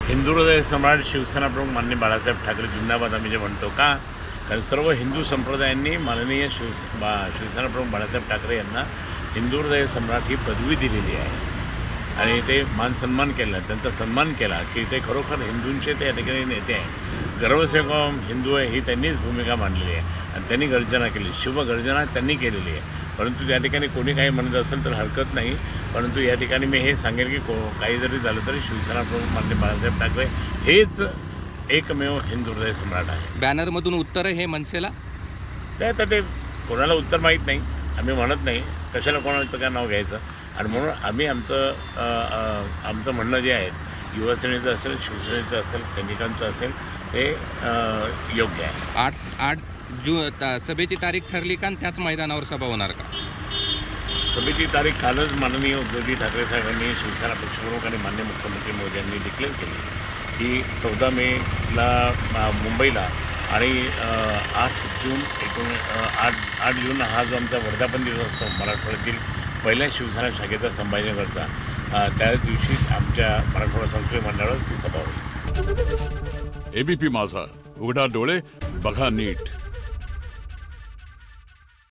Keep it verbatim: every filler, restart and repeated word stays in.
हिंदू हृदय सम्राट शिवसेना प्रमुख माननीय बाळासाहेब ठाकरे जिंदाबाद आम्ही जे म्हणतो का, कारण सर्व हिंदू संप्रदायांनी माननीय शिव बा शिवसेना प्रमुख बाळासाहेब ठाकरे यांना हिंदू हृदय सम्राट ही पदवी दिलेली आहे आणि ते मान सन्मान केला, त्यांचा सन्मान केला की ते खरोखर हिंदूंचे ते या ठिकाणी नेते आहे, गर्वसेवक हिंदू आहे ही त्यांनीच भूमिका मांडलेली आहे आणि त्यांनी गर्जना केली, शुभगर्जना त्यांनी केलेली आहे. परंतु त्या ठिकाणी कोणी काही म्हणत असेल तर हरकत नाही, परंतु या ठिकाणी मी हे सांगेन की को काही जरी झालं तरी शिवसेना प्रमुख माननीय बाळासाहेब ठाकरे हेच एकमेव हिंदू हृदय सम्राट आहे. बॅनरमधून उत्तर हे मनसेला ते आता ते कोणाला उत्तर माहीत नाही, आम्ही म्हणत नाही कशाला कोणाचं काय नाव घ्यायचं आणि म्हणून आम्ही आमचं आमचं म्हणणं जे आहे युवासेनेचं असेल, शिवसेनेचं असेल, सैनिकांचं असेल ते योग्य आहे. आठ आठ जू सभेची तारीख ठरली का त्याच मैदानावर सभा होणार का? सभेची तारीख कालच माननीय उद्धवजी ठाकरे साहेबांनी शिवसेना पक्षप्रमुख आणि माननीय मुख्यमंत्री मोदी यांनी डिक्लेअर केली की चौदा मेला मुंबईला आणि आठ जून एकूण आठ आठ जून हा जो आमचा वर्धापन दिवस असतो मराठवाड्यातील पहिल्या शिवसेना शाखेचा संभाजीनगरचा, त्या दिवशी आमच्या मराठवाडा सांस्कृतिक मंडळावर ती सभा होईल. एबीपी माझा, उघडा डोळे बघा नीट.